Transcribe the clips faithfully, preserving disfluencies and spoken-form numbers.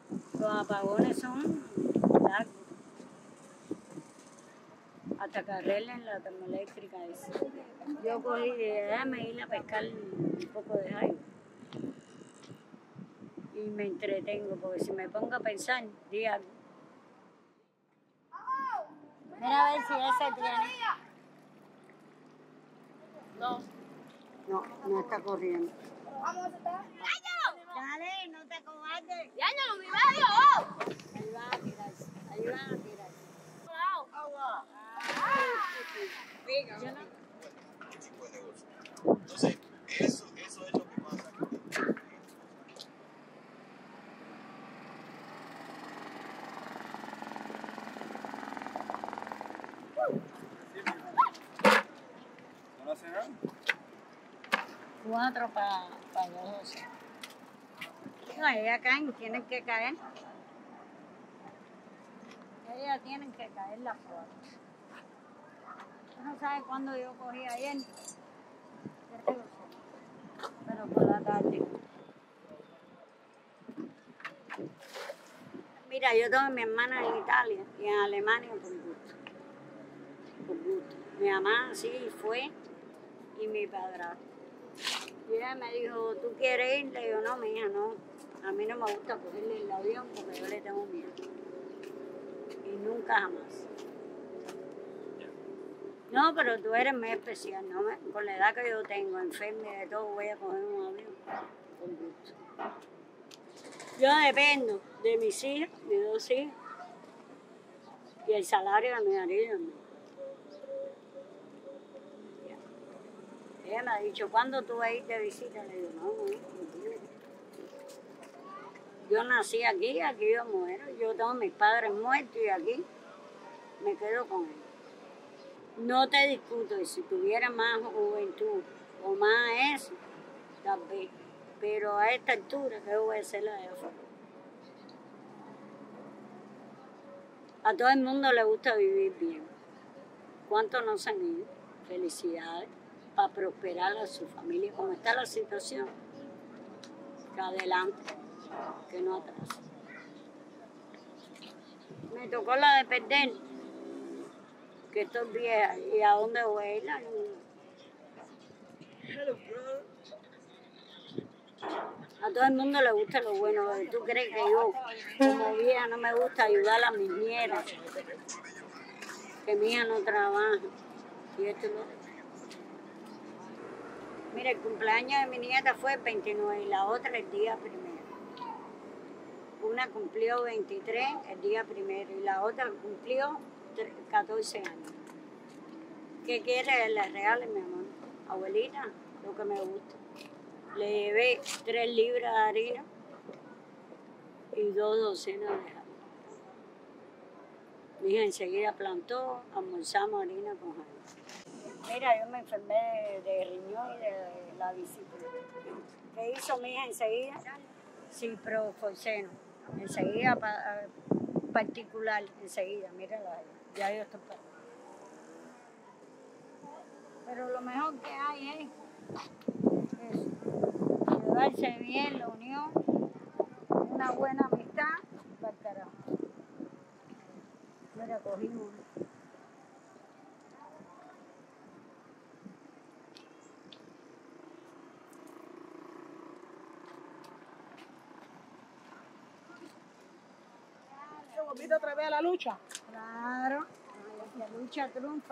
Los apagones son largos. Hasta que arreglen la termoeléctrica esa. Yo cogí, déjame ir a pescar un poco de agua. Y me entretengo, porque si me pongo a pensar, di algo. Mira a ver si ese tiene. No. No, no está corriendo. Vamos a estar. Dale, no te cobardes. ¡Yáñalo, mi medio! Ahí van a tirarse, ahí van a tirarse. Agua. Venga, yo no. Tipo de negocio. Entonces, eso, eso es lo que pasa. ¿No lo hacen? Cuatro para pa doce. No, ellas caen, tienen que caer. Ellas tienen que caer las cuatro. Tú no sabes cuándo yo cogí ayer. Pero por la tarde. Mira, yo tengo a mi hermana en Italia y en Alemania por gusto. Por gusto. Mi mamá sí fue y mi padrastro. Y ella me dijo, ¿tú quieres ir? Le digo, no, mi hija, no. A mí no me gusta cogerle el avión porque yo le tengo miedo. Y nunca jamás. No, pero tú eres muy especial, ¿no? Con la edad que yo tengo, enferma y de todo, voy a coger un avión. Con gusto. Yo dependo de mis hijas, mis dos hijas, y el salario de mi marido. Ella me ha dicho, ¿cuándo tú vas a ir de visita? Le digo, no, no, no. Yo nací aquí, aquí yo muero. Yo tengo mis padres muertos y aquí me quedo con ellos. No te discuto, y si tuviera más juventud o más eso, tal vez. Pero a esta altura, ¿qué voy a hacer la de afuera? A todo el mundo le gusta vivir bien. ¿Cuántos no se han ido? Felicidades. Para prosperar a su familia. Como está la situación, que adelante, que no atrás. Me tocó la de perder, que estoy vieja, y a dónde voy a ir. A todo el mundo le gusta lo bueno. ¿Tú crees que yo, como vieja, no me gusta ayudar a mis nietas? Que mi hija no trabaja. Y esto no. Mira, el cumpleaños de mi nieta fue el veintinueve y la otra el día primero. Una cumplió veintitrés el día primero y la otra cumplió catorce años. ¿Qué quiere que le regale, mi amor? Abuelita, lo que me gusta. Le llevé tres libras de harina y dos docenas de harina. Mi hija enseguida plantó, almorzamos harina con harina. Mira, yo me enfermé de riñón y de la vesícula. ¿Qué hizo mi hija enseguida? Ciprofosfeno. Enseguida, pa, particular, enseguida, mírala, ya yo estoy para. Pero lo mejor que hay es eso, llevarse bien, la unión, una buena amistad, para el carajo. Mira, cogimos. ¿Volviste otra vez a la lucha? Claro, la lucha triunfa.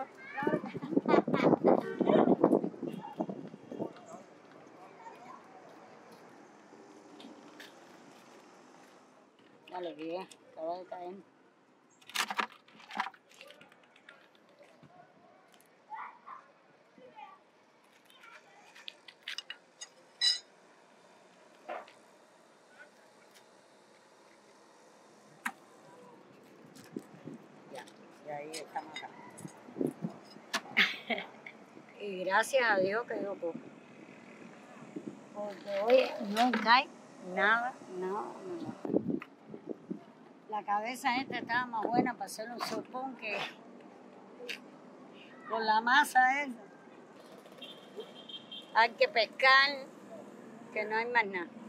Dale, bien, acaba de caer. Ya, y ahí estamos acá. Y gracias a Dios que yo cojo. Porque hoy no cae nada, nada, nada. La cabeza esta estaba más buena para hacer un sopón que con la masa esa. Hay que pescar, que no hay más nada.